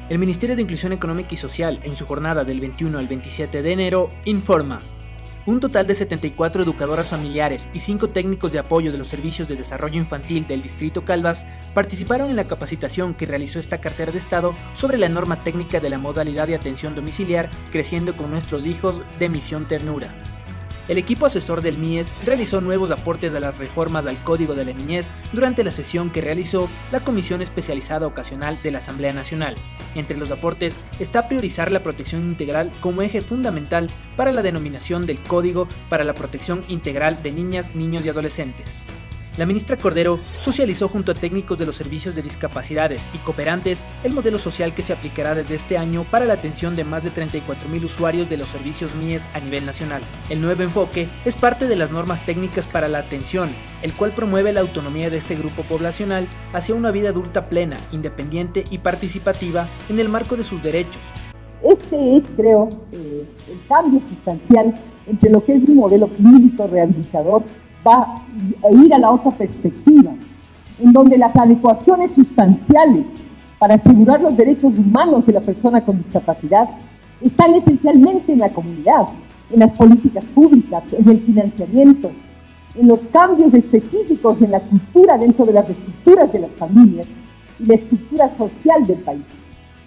El Ministerio de Inclusión Económica y Social, en su jornada del 21 al 27 de enero, informa: un total de 74 educadoras familiares y 5 técnicos de apoyo de los servicios de desarrollo infantil del Distrito Calvas participaron en la capacitación que realizó esta cartera de Estado sobre la norma técnica de la modalidad de atención domiciliar Creciendo con Nuestros Hijos de Misión Ternura. El equipo asesor del MIES realizó nuevos aportes a las reformas al Código de la Niñez durante la sesión que realizó la Comisión Especializada Ocasional de la Asamblea Nacional. Entre los aportes está priorizar la protección integral como eje fundamental para la denominación del Código para la Protección Integral de Niñas, Niños y Adolescentes. La ministra Cordero socializó junto a técnicos de los servicios de discapacidades y cooperantes el modelo social que se aplicará desde este año para la atención de más de 34.000 usuarios de los servicios MIES a nivel nacional. El nuevo enfoque es parte de las normas técnicas para la atención, el cual promueve la autonomía de este grupo poblacional hacia una vida adulta plena, independiente y participativa en el marco de sus derechos. Este es, creo, el cambio sustancial entre lo que es un modelo clínico rehabilitador va a ir a la otra perspectiva, en donde las adecuaciones sustanciales para asegurar los derechos humanos de la persona con discapacidad están esencialmente en la comunidad, en las políticas públicas, en el financiamiento, en los cambios específicos en la cultura dentro de las estructuras de las familias y la estructura social del país,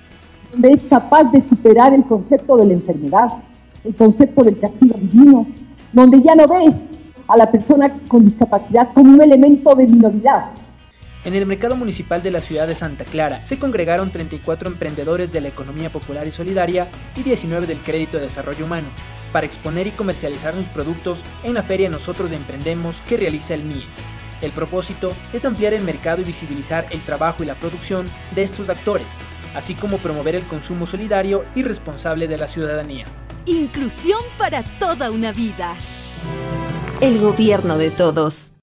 donde es capaz de superar el concepto de la enfermedad, el concepto del castigo divino, donde ya no ve a la persona con discapacidad como un elemento de minoridad. En el mercado municipal de la ciudad de Santa Clara se congregaron 34 emprendedores de la economía popular y solidaria y 19 del crédito de desarrollo humano para exponer y comercializar sus productos en la feria Nosotros Emprendemos que realiza el MIES. El propósito es ampliar el mercado y visibilizar el trabajo y la producción de estos actores, así como promover el consumo solidario y responsable de la ciudadanía. Inclusión para toda una vida. El gobierno de todos.